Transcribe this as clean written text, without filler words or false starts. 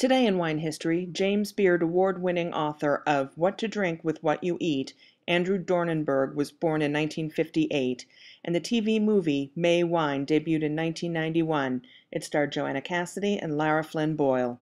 Today in wine history, James Beard award-winning author of What to Drink with What You Eat, Andrew Dornenberg was born in 1958, and the TV movie May Wine debuted in 1991. It starred Joanna Cassidy and Lara Flynn Boyle.